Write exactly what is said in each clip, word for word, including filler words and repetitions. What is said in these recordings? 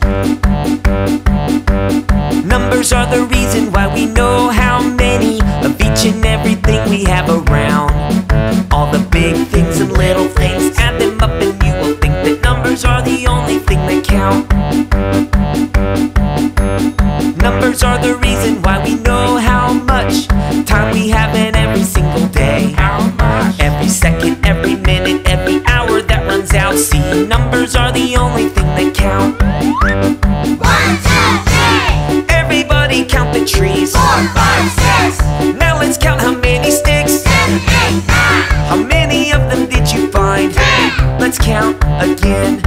Numbers are the reason why we know how many of each and everything we have around. All the big things and little things, add them up and you will think that numbers are the only thing that count. Numbers are the reason why we know how much time we have in every single day. Every second, every minute, every hour that runs out. See, numbers are the only thing that count. One, two, three. Everybody count the trees. Four, five, six. Now let's count how many sticks. Seven, eight, nine. How many of them did you find? Ten. Let's count again.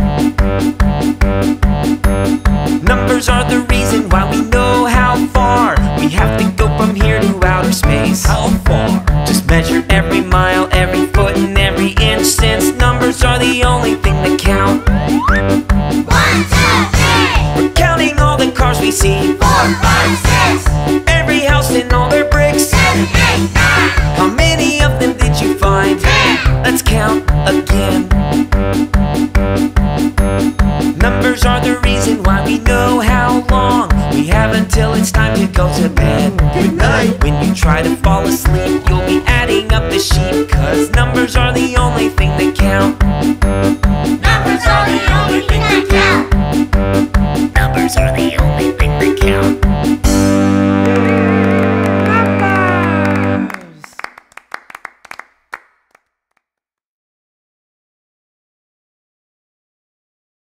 Numbers are the reason why we know how far we have to go from here to outer space. How far? Just measure every mile, every foot, and every inch, since numbers are the only thing that count. One, two, three. We're counting all the cars we see. Four, five, six. Every house and all their bricks. Seven, eight, nine. How many of them did you find? Ten. Let's count again. Numbers are the reason why we know how long we have until it's time to go to bed. Good night. When you try to fall asleep, you'll be adding up the sheep, 'cause numbers are the only thing that count. Numbers are